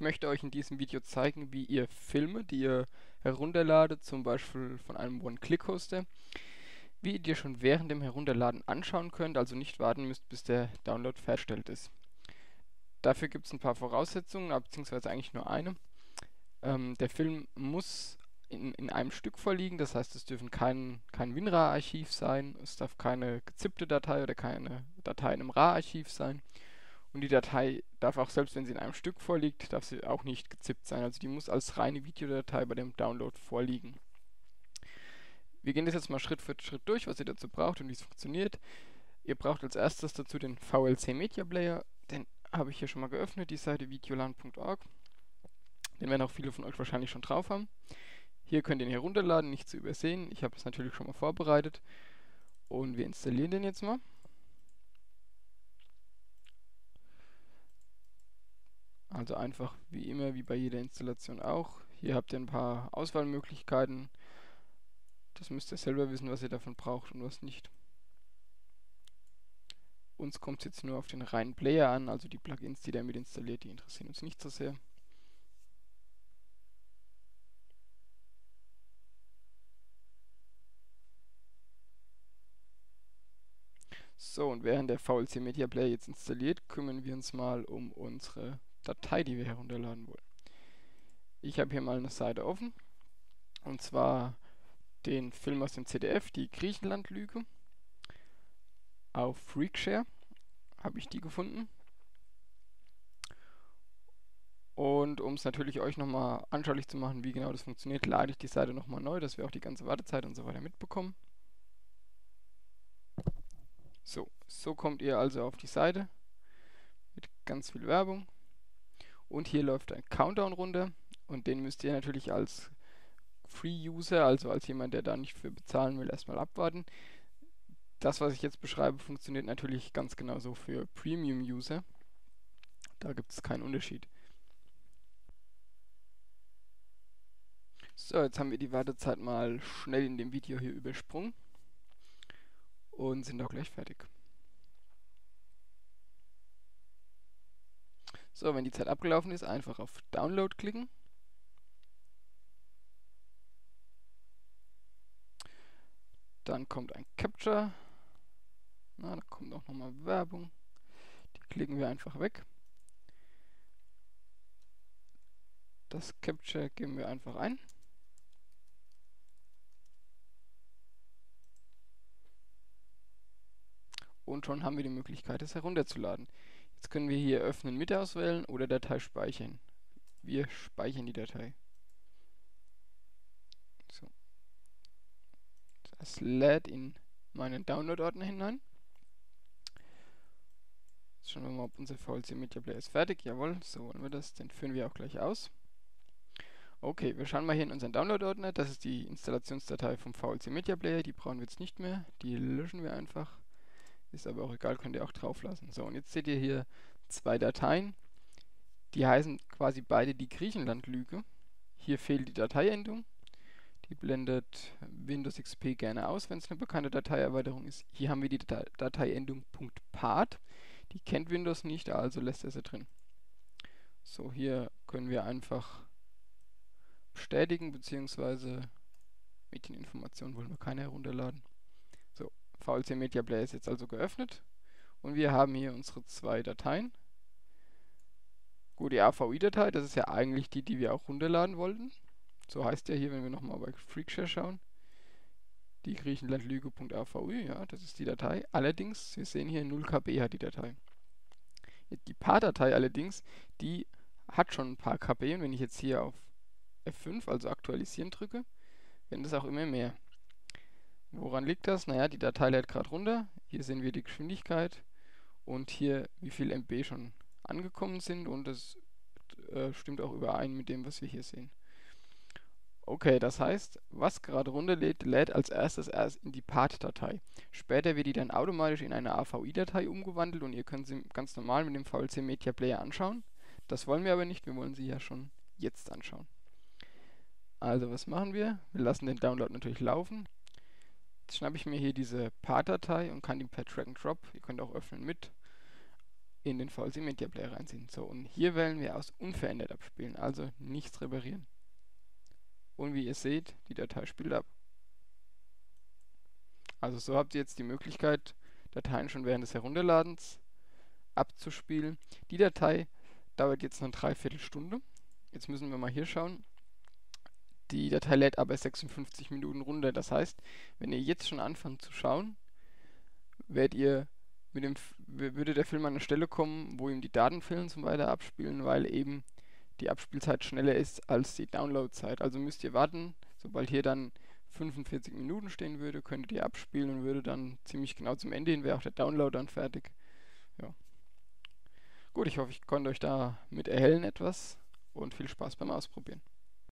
Ich möchte euch in diesem Video zeigen, wie ihr Filme, die ihr herunterladet, zum Beispiel von einem One-Click-Hoster, wie ihr die schon während dem Herunterladen anschauen könnt, also nicht warten müsst, bis der Download fertiggestellt ist. Dafür gibt es ein paar Voraussetzungen, beziehungsweise eigentlich nur eine. Der Film muss in einem Stück vorliegen, das heißt, es dürfen kein WinRAR-Archiv sein, es darf keine gezippte Datei oder keine Datei in einem RAR-Archiv sein. Und die Datei darf auch, selbst wenn sie in einem Stück vorliegt, darf sie auch nicht gezippt sein. Also die muss als reine Videodatei bei dem Download vorliegen. Wir gehen das jetzt mal Schritt für Schritt durch, was ihr dazu braucht und wie es funktioniert. Ihr braucht als erstes dazu den VLC Media Player. Den habe ich hier schon mal geöffnet, die Seite videolan.org. Den werden auch viele von euch wahrscheinlich schon drauf haben. Hier könnt ihr ihn herunterladen, nicht zu übersehen. Ich habe es natürlich schon mal vorbereitet. Und wir installieren den jetzt mal. Also einfach wie immer, wie bei jeder Installation auch. Hier habt ihr ein paar Auswahlmöglichkeiten. Das müsst ihr selber wissen, was ihr davon braucht und was nicht. Uns kommt es jetzt nur auf den reinen Player an, also die Plugins, die damit installiert, die interessieren uns nicht so sehr. So, und während der VLC Media Player jetzt installiert, kümmern wir uns mal um unsere Datei, die wir herunterladen wollen. Ich habe hier mal eine Seite offen, und zwar den Film aus dem ZDF, die Griechenland-Lüge. Auf Freakshare habe ich die gefunden. Und um es natürlich euch nochmal anschaulich zu machen, wie genau das funktioniert, lade ich die Seite nochmal neu, dass wir auch die ganze Wartezeit und so weiter mitbekommen. So kommt ihr also auf die Seite mit ganz viel Werbung. Und hier läuft ein Countdown runter und den müsst ihr natürlich als Free-User, also als jemand, der da nicht für bezahlen will, erstmal abwarten. Das, was ich jetzt beschreibe, funktioniert natürlich ganz genauso für Premium-User. Da gibt es keinen Unterschied. So, jetzt haben wir die Wartezeit mal schnell in dem Video hier übersprungen und sind auch gleich fertig. So, wenn die Zeit abgelaufen ist, einfach auf Download klicken. Dann kommt ein Capture. Da kommt auch nochmal Werbung. Die klicken wir einfach weg. Das Capture geben wir einfach ein. Und schon haben wir die Möglichkeit, es herunterzuladen. Jetzt können wir hier Öffnen mit auswählen oder Datei speichern. Wir speichern die Datei. So. Das lädt in meinen Download-Ordner hinein. Jetzt schauen wir mal, ob unser VLC Media Player ist fertig. Jawohl, so wollen wir das. Den führen wir auch gleich aus. Okay, wir schauen mal hier in unseren Download-Ordner. Das ist die Installationsdatei vom VLC Media Player. Die brauchen wir jetzt nicht mehr. Die löschen wir einfach. Ist aber auch egal, könnt ihr auch drauf lassen. So, und jetzt seht ihr hier zwei Dateien. Die heißen quasi beide die Griechenland-Lüge. Hier fehlt die Dateiendung. Die blendet Windows XP gerne aus, wenn es eine bekannte Dateierweiterung ist. Hier haben wir die Dateiendung .pat. Die kennt Windows nicht, also lässt er sie drin. So, hier können wir einfach bestätigen, beziehungsweise mit den Informationen wollen wir keine herunterladen. So, VLC Media Player ist jetzt also geöffnet und wir haben hier unsere zwei Dateien. Gut, die AVI-Datei, das ist ja eigentlich die, die wir auch runterladen wollten. So heißt ja hier, wenn wir nochmal bei Freakshare schauen, die Griechenlandlüge.avi, ja, das ist die Datei. Allerdings, wir sehen hier 0 KB hat die Datei. Die PAR-Datei allerdings, die hat schon ein paar KB und wenn ich jetzt hier auf F5, also aktualisieren drücke, werden das auch immer mehr. Woran liegt das? Naja, die Datei lädt gerade runter. Hier sehen wir die Geschwindigkeit und hier wie viel MB schon angekommen sind und das stimmt auch überein mit dem, was wir hier sehen. Okay, das heißt, was gerade runterlädt, lädt als erstes erst in die PART-Datei. Später wird die dann automatisch in eine AVI-Datei umgewandelt und ihr könnt sie ganz normal mit dem VLC Media Player anschauen. Das wollen wir aber nicht, wir wollen sie ja schon jetzt anschauen. Also was machen wir? Wir lassen den Download natürlich laufen. Jetzt schnappe ich mir hier diese PART-Datei und kann die per Drag and Drop, ihr könnt auch öffnen mit, in den VLC Media Player reinziehen. So, und hier wählen wir aus unverändert abspielen, also nichts reparieren. Und wie ihr seht, die Datei spielt ab. Also so habt ihr jetzt die Möglichkeit, Dateien schon während des Herunterladens abzuspielen. Die Datei dauert jetzt eine Dreiviertelstunde. Jetzt müssen wir mal hier schauen. Die Datei lädt aber 56 Minuten runter. Das heißt, wenn ihr jetzt schon anfangt zu schauen, würde der Film an eine Stelle kommen, wo ihm die Daten fehlen zum Weiter abspielen, weil eben die Abspielzeit schneller ist als die Downloadzeit. Also müsst ihr warten, sobald hier dann 45 Minuten stehen würde, könntet ihr abspielen und würde dann ziemlich genau zum Ende hin, wäre auch der Download dann fertig. Ja. Gut, ich hoffe, ich konnte euch da mit erhellen etwas und viel Spaß beim Ausprobieren.